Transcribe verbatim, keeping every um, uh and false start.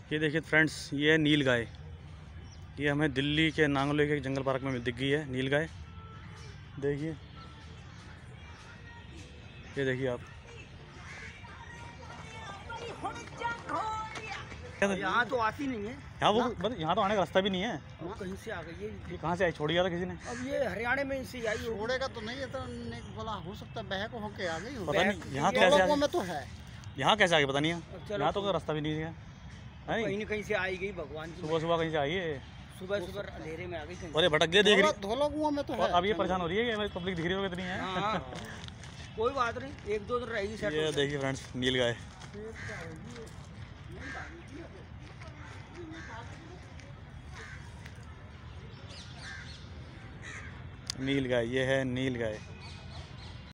ये देखिए फ्रेंड्स, ये है नील गाय। ये हमें दिल्ली के नांगलोई के जंगल पार्क में दिख गई है नील गाय। देखिए, ये देखिए आप। यहाँ तो आती नहीं है। यहाँ वो मतलब यहाँ तो आने का रास्ता भी नहीं है। वो कहीं से आ गई है। ये कहाँ से आई? छोड़ दिया था किसी ने? अब ये हरियाणा में से आई। छोड़ेगा तो नहीं है तो बोला हो सकता है बह को होके आ गई हो। पता नहीं यहाँ कैसे आ में तो है। यहाँ कैसे आ गई पता नहीं है। यहाँ तो कोई रास्ता भी नहीं है। कहीं न कहीं से आई गई भगवान। सुबह सुबह कहीं से आई है। सुबह सुबह अंधेरे में आ गई। और ये भटक गए देख रही। धोला कुआं में तो है। अब ये परेशान हो रही है कि पब्लिक दिख रही होगी इतनी है। हाँ, कोई बात नहीं, एक दो दिन रहेगी। ये देखिए फ्रेंड्स, नील गाय। नील गाय, ये है नील गाय।